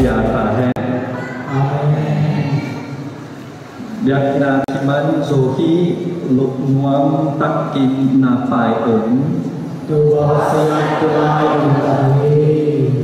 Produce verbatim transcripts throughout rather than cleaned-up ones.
bia ta he. Amen. Việc na thiman zo hi lục nguam tak kim na phải ổn. Tua siap tuai untani.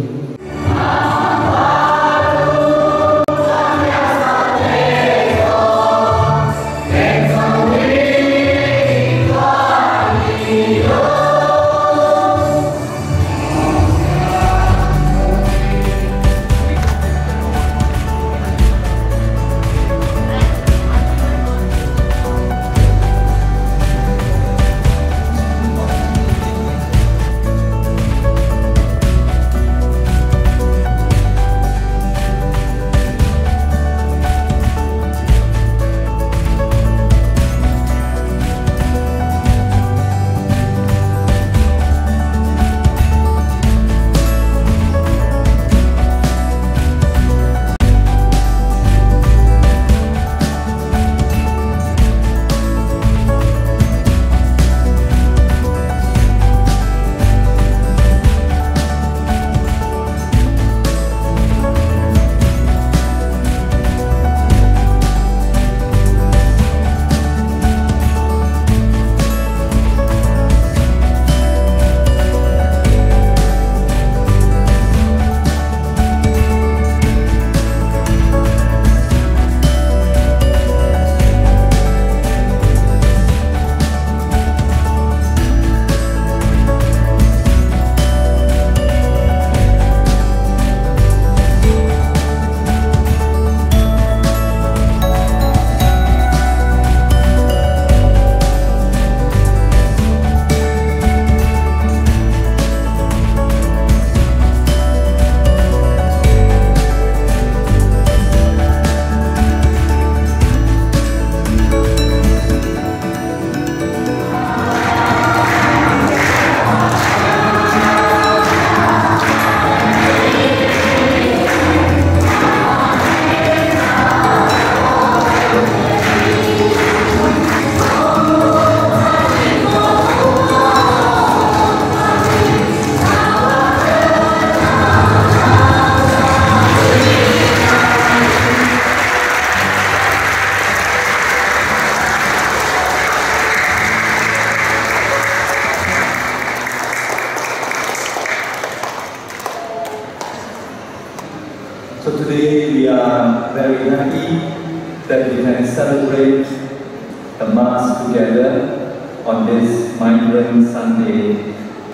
So today we are very happy that we can celebrate the Mass together on this Migrant Sunday.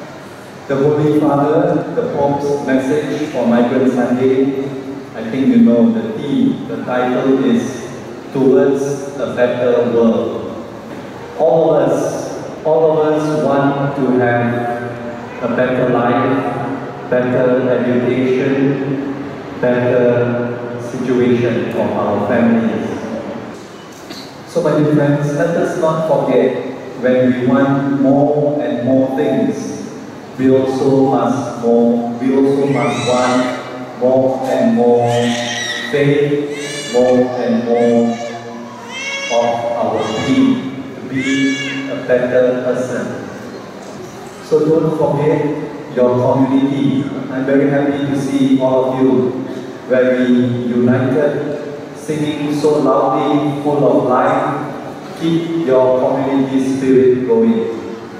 The Holy Father, the Pope's message for Migrant Sunday, I think you know the theme, the title is Towards a Better World. All of us, all of us want to have a better life, better education, better situation of our families. So my dear friends, let us not forget, when we want more and more things, we also must more, we also must want more and more faith, more and more of our being, to be a better person. So don't forget your community. I'm very happy to see all of you very united, singing so loudly, full of life. Keep your community spirit going.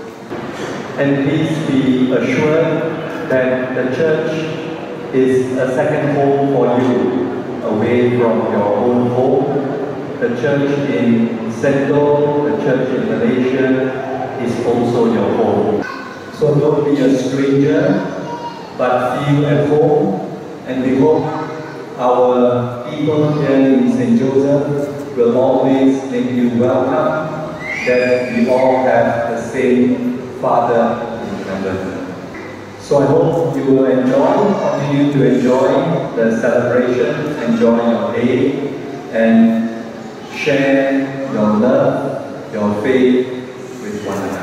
And please be assured that the church is a second home for you, away from your own home. The church in Sendo, the church in Malaysia is also your home. So don't be a stranger, but feel at home, and we hope our people here in Saint Joseph will always make you welcome, that we all have the same Father in heaven. So I hope you will enjoy, continue to enjoy the celebration, enjoy your day, and share your love, your faith with one another.